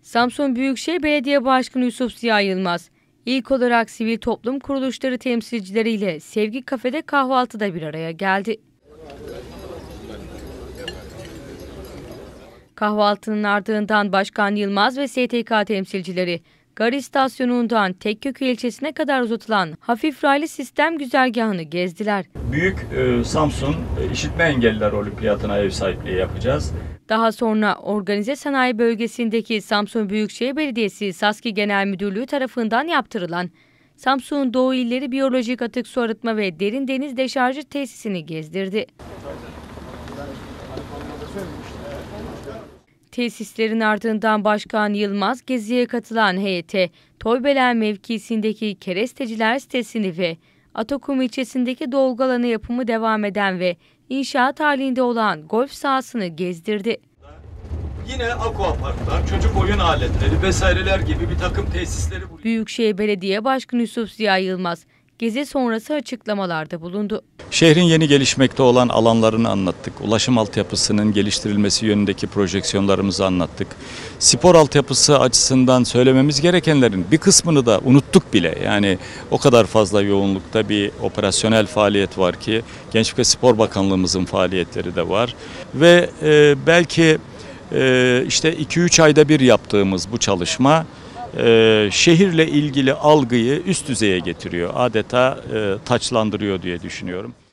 Samsun Büyükşehir Belediye Başkanı Yusuf Ziya Yılmaz, ilk olarak sivil toplum kuruluşları temsilcileriyle Sevgi Kafede kahvaltıda bir araya geldi. Kahvaltının ardından Başkan Yılmaz ve STK temsilcileri, Gar İstasyonu'ndan Tekkök ilçesine kadar uzatılan hafif raylı sistem güzergahını gezdiler. Büyük Samsun İşitme Engelliler Olimpiyatı'na ev sahipliği yapacağız. Daha sonra Organize Sanayi Bölgesi'ndeki Samsun Büyükşehir Belediyesi SASKİ Genel Müdürlüğü tarafından yaptırılan Samsun Doğu İlleri Biyolojik Atık Su Arıtma ve Derin Deniz Deşarjı Tesisini gezdirdi. Tesislerin ardından Başkan Yılmaz geziye katılan heyete Toybelen mevkisindeki Keresteciler sitesini ve Atakum ilçesindeki dolgu alanı yapımı devam eden ve inşaat halinde olan golf sahasını gezdirdi. Yine aquaparklar, çocuk oyun aletleri vesaireler gibi bir takım tesisleri. Büyükşehir Belediye Başkanı Yusuf Ziya Yılmaz gezi sonrası açıklamalarda bulundu. Şehrin yeni gelişmekte olan alanlarını anlattık. Ulaşım altyapısının geliştirilmesi yönündeki projeksiyonlarımızı anlattık. Spor altyapısı açısından söylememiz gerekenlerin bir kısmını da unuttuk bile. Yani o kadar fazla yoğunlukta bir operasyonel faaliyet var ki Gençlik ve Spor Bakanlığımızın faaliyetleri de var. Ve belki işte 2-3 ayda bir yaptığımız bu çalışma şehirle ilgili algıyı üst düzeye getiriyor. Adeta taçlandırıyor diye düşünüyorum.